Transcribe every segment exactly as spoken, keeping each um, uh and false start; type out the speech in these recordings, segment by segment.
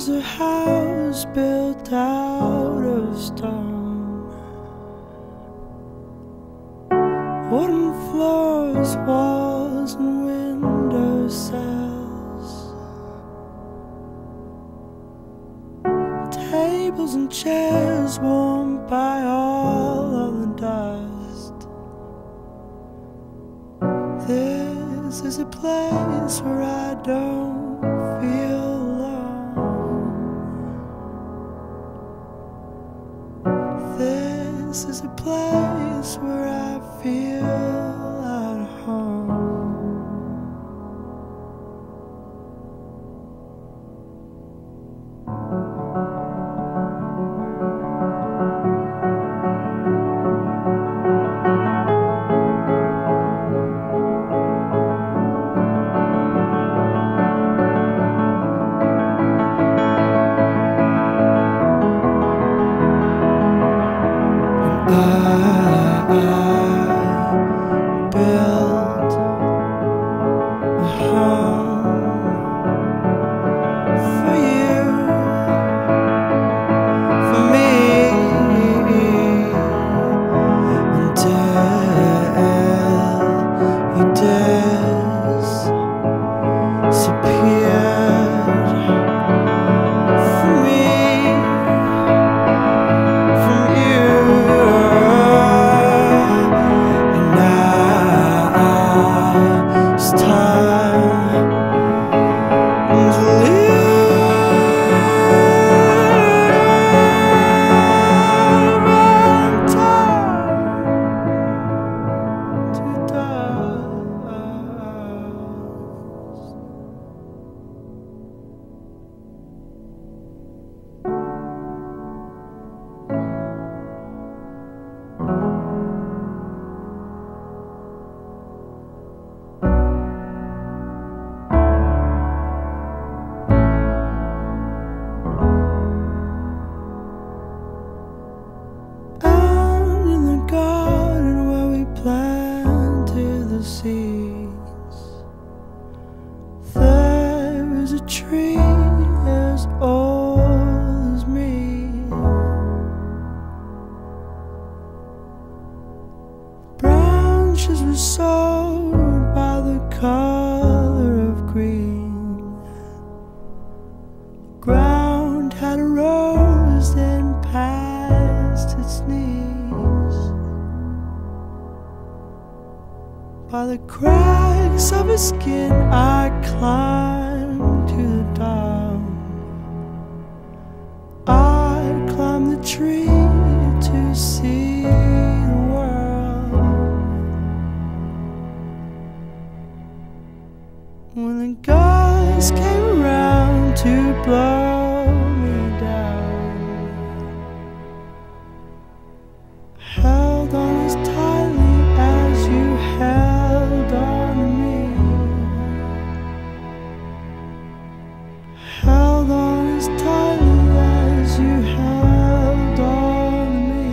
There's a house built out of stone, wooden floors, walls and window sills, tables and chairs warmed by all of the dust. This is a place where I don't feel alone. This is a place where I feel at home. I, I built a home for you, for me, until you disappeared from me, from you. It's time to live and time to dust. Out in the garden where we planted the seeds, there is a tree as old as me. Branches were sold by the color of green. The ground had a rose then past its knees. By the cracks of his skin I climbed to the top. I climbed the tree to see the world. When the guys came around to blow me down, held on as tightly as you held on to me, held on as tightly as you held on to me.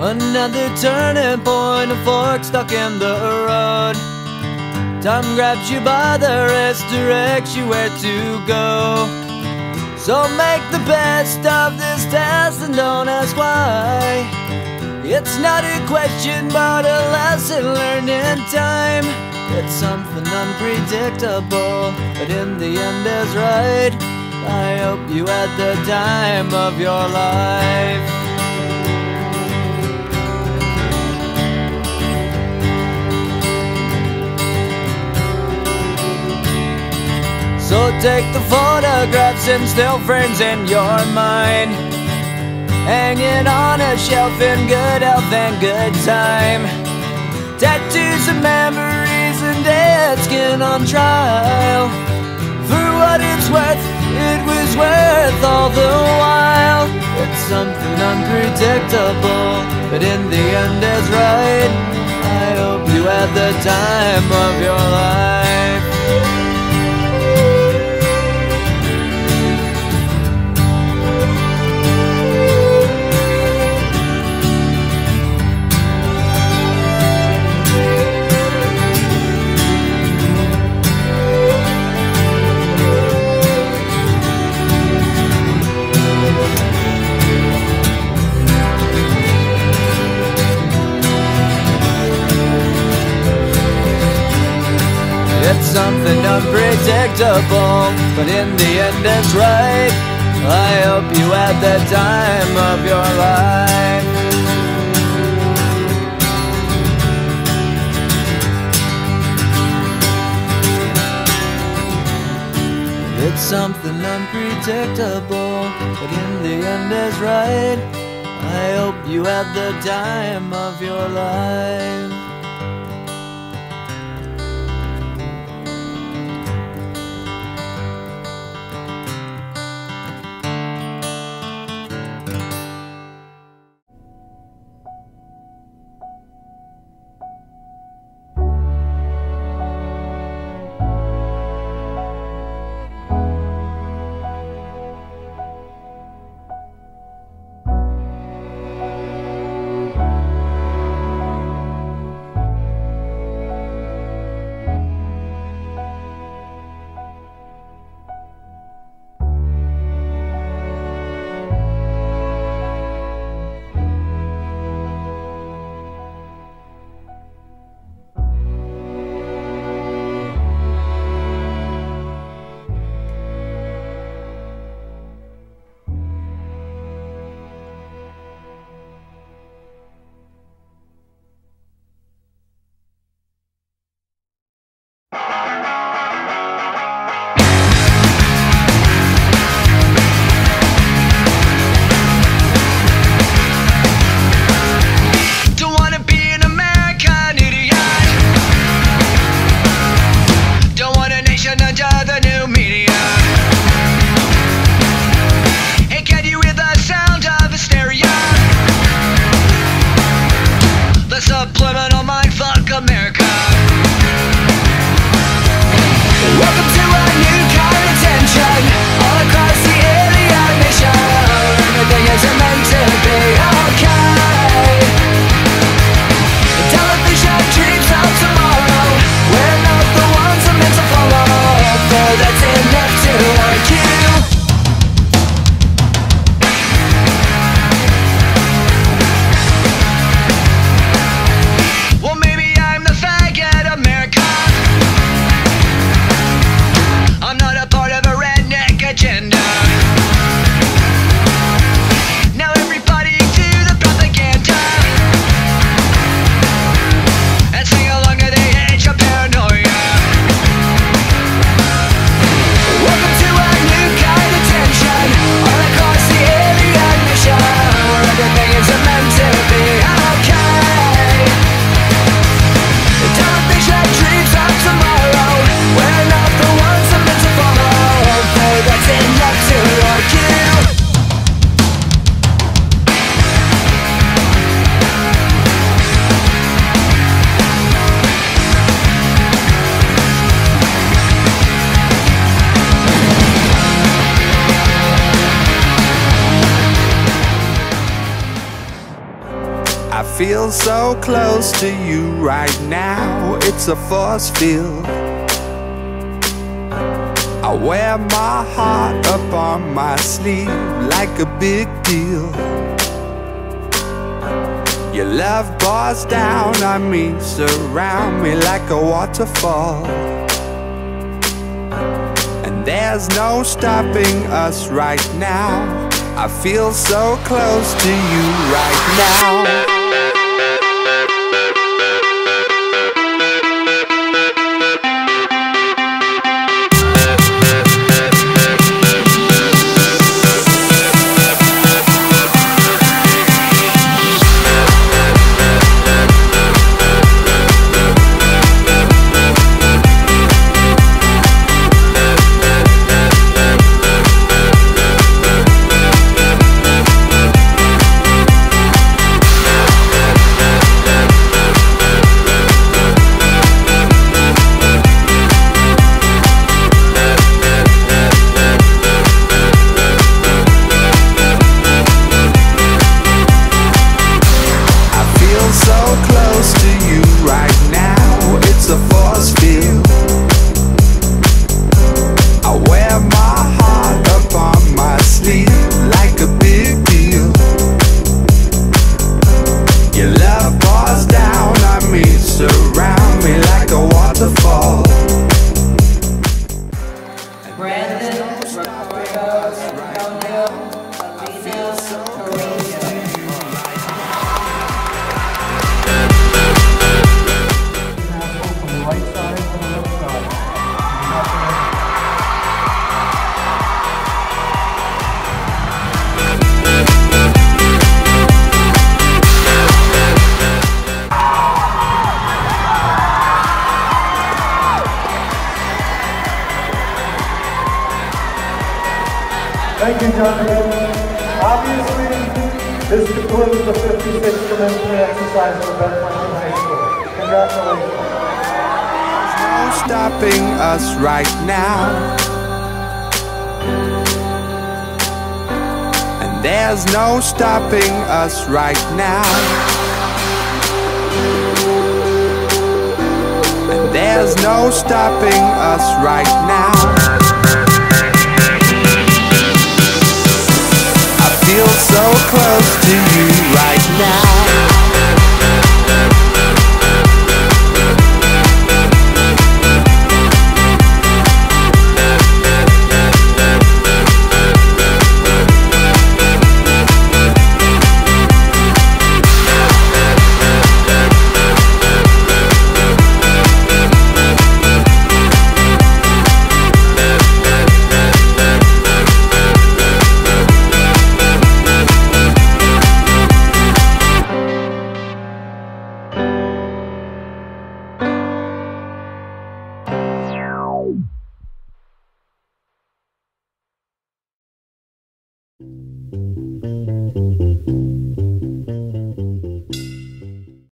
Another turning point, a fork stuck in the road. Time grabs you by the wrist, directs you where to go. So make the best of this test and don't ask why. It's not a question but a lesson learned in time. It's something unpredictable, but in the end is right. I hope you had the time of your life. So take the photographs and still frames in your mind, hanging on a shelf in good health and good time. Tattoos of memories and dead skin on trial. For what it's worth, it was worth all the while. It's something unpredictable, but in the end is right. I hope you had the time of your life. It's something unpredictable, but in the end it's right. I hope you had the time of your life. It's something unpredictable, but in the end is right. I hope you had the time of your life. I feel so close to you right now, it's a force field. I wear my heart up on my sleeve like a big deal. Your love pours down on me, surround me like a waterfall. And there's no stopping us right now. I feel so close to you right now. Thank you, Jonathan. Obviously, this concludes the fifty-sixth commencement exercise for Beth Franklin High School. Congratulations. There's no stopping us right now. And there's no stopping us right now. And there's no stopping us right now. Feel so close to you right